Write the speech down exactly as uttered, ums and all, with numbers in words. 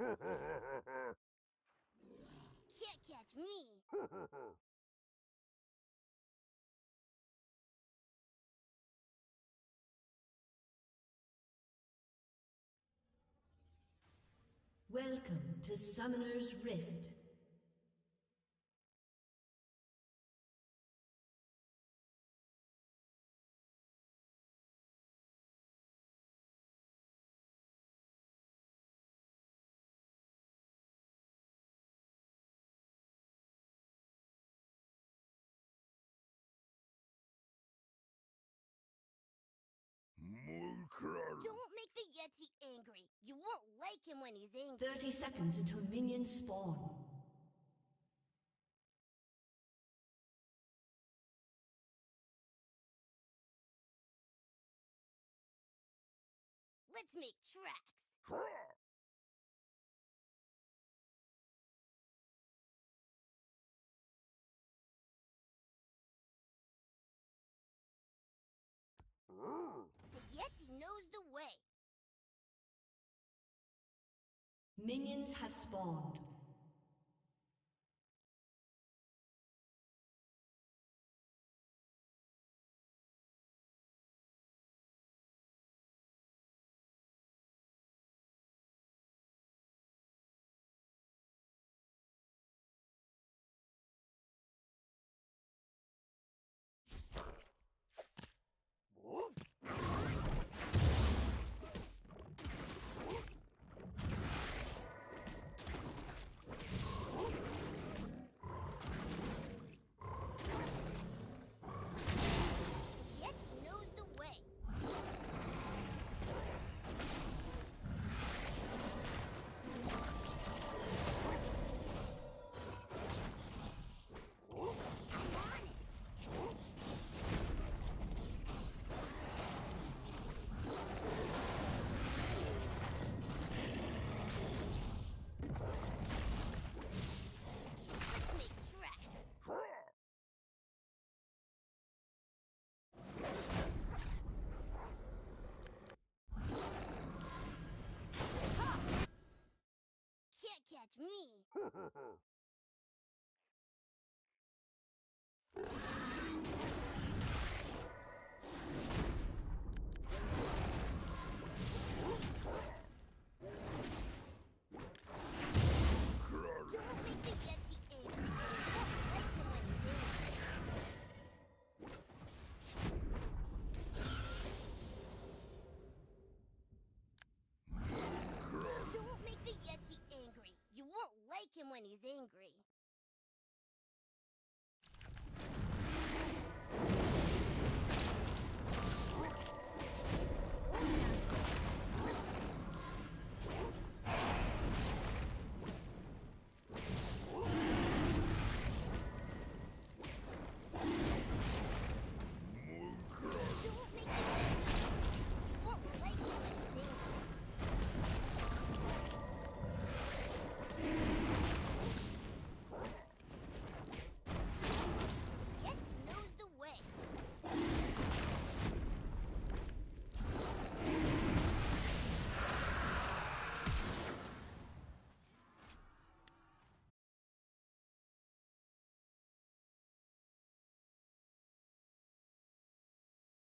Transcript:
Can't catch me. Welcome to Summoner's Rift. Don't make the Yeti angry. You won't like him when he's angry. thirty seconds until minions spawn. Let's make tracks. The Yeti knows the way. Minions have spawned. Yeti knows the way. I'm on it. Let's make tracks. Ha! Can't catch me. Don't make the Yeti angry. You won't like him when he's angry. Don't make the Yeti angry. You won't like him when he's angry.